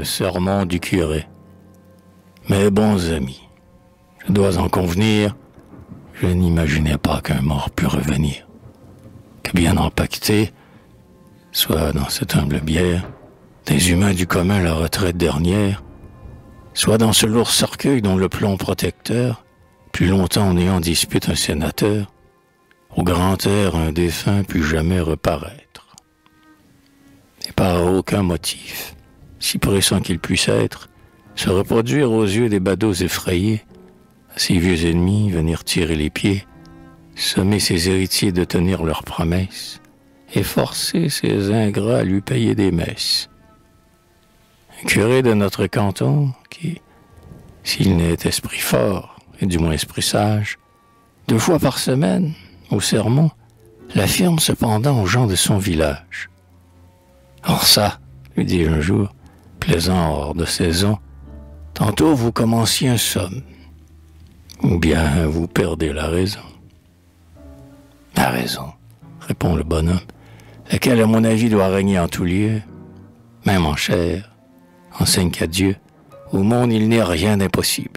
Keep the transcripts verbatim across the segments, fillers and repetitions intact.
le sermon du curé. Mes bons amis, je dois en convenir, je n'imaginais pas qu'un mort pût revenir, que bien empaqueté, soit dans cette humble bière, des humains du commun la retraite dernière, soit dans ce lourd cercueil dont le plomb protecteur, plus longtemps en ayant dispute un sénateur, au grand air un défunt put jamais reparaître. Et par aucun motif, si pressant qu'il puisse être, se reproduire aux yeux des badauds effrayés, à ses vieux ennemis venir tirer les pieds, sommer ses héritiers de tenir leurs promesses, et forcer ces ingrats à lui payer des messes. Un curé de notre canton, qui, s'il n'est esprit fort, et du moins esprit sage, deux fois par semaine, au sermon, l'affirme cependant aux gens de son village. Or ça, lui dit un jour, plaisant hors de saison, tantôt vous commenciez un somme, ou bien vous perdez la raison. La raison, répond le bonhomme, laquelle à mon avis doit régner en tout lieu, même en chair, enseigne qu'à Dieu, au monde il n'est rien d'impossible.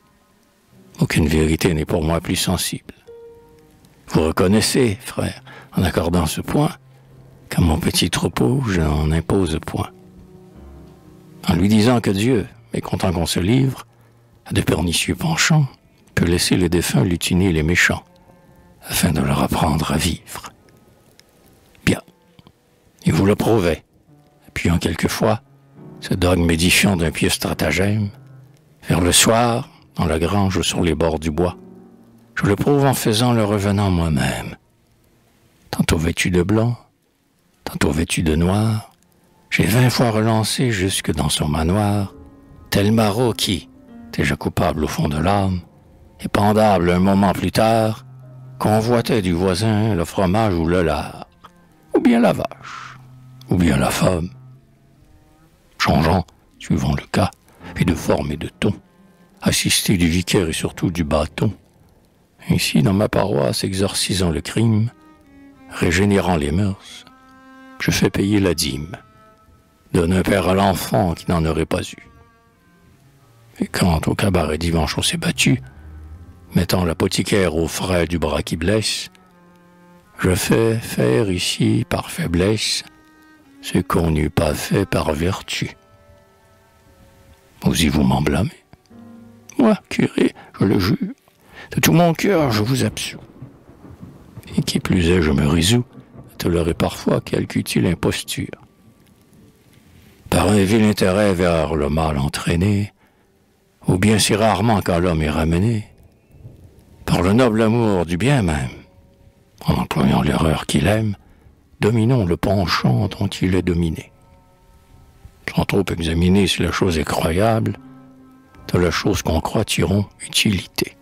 Aucune vérité n'est pour moi plus sensible. Vous reconnaissez, frère, en accordant ce point, qu'à mon petit troupeau, je n'en impose point. En lui disant que Dieu, mécontent qu'on se livre, à de pernicieux penchants, peut laisser les défunts lutiner les méchants, afin de leur apprendre à vivre. Bien, il vous le prouvait, appuyant quelquefois ce dogme édifiant d'un pieux stratagème, vers le soir, dans la grange ou sur les bords du bois, je le prouve en faisant le revenant moi-même. Tantôt vêtu de blanc, tantôt vêtu de noir, j'ai vingt fois relancé jusque dans son manoir, tel maraud qui, déjà coupable au fond de l'âme, et pendable un moment plus tard, convoitait du voisin le fromage ou le lard, ou bien la vache, ou bien la femme, changeant, suivant le cas, et de forme et de ton, assisté du vicaire et surtout du bâton. Ainsi, dans ma paroisse, exorcisant le crime, régénérant les mœurs, je fais payer la dîme, donne un père à l'enfant qui n'en aurait pas eu. Et quand au cabaret dimanche on s'est battu, mettant l'apothicaire au frais du bras qui blesse, je fais faire ici par faiblesse ce qu'on n'eût pas fait par vertu. Osez-vous m'en blâmer? Moi, curé, je le jure, de tout mon cœur je vous absous. Et qui plus est, je me résous à tolérer parfois quelque utile imposture. Par un vil intérêt vers le mal entraîné, ou bien si rarement quand l'homme est ramené, par le noble amour du bien même, en employant l'erreur qu'il aime, dominons le penchant dont il est dominé. Sans trop examiner si la chose est croyable, de la chose qu'on croit tirons utilité.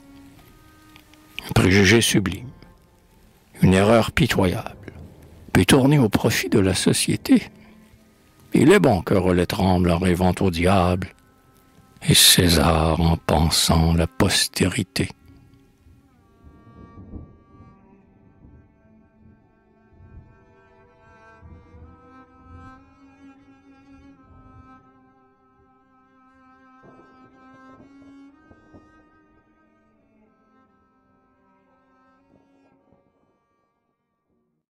Un préjugé sublime, une erreur pitoyable, peut tourner au profit de la société. Il est bon que relais tremble en rêvant au diable, et César en pensant la postérité.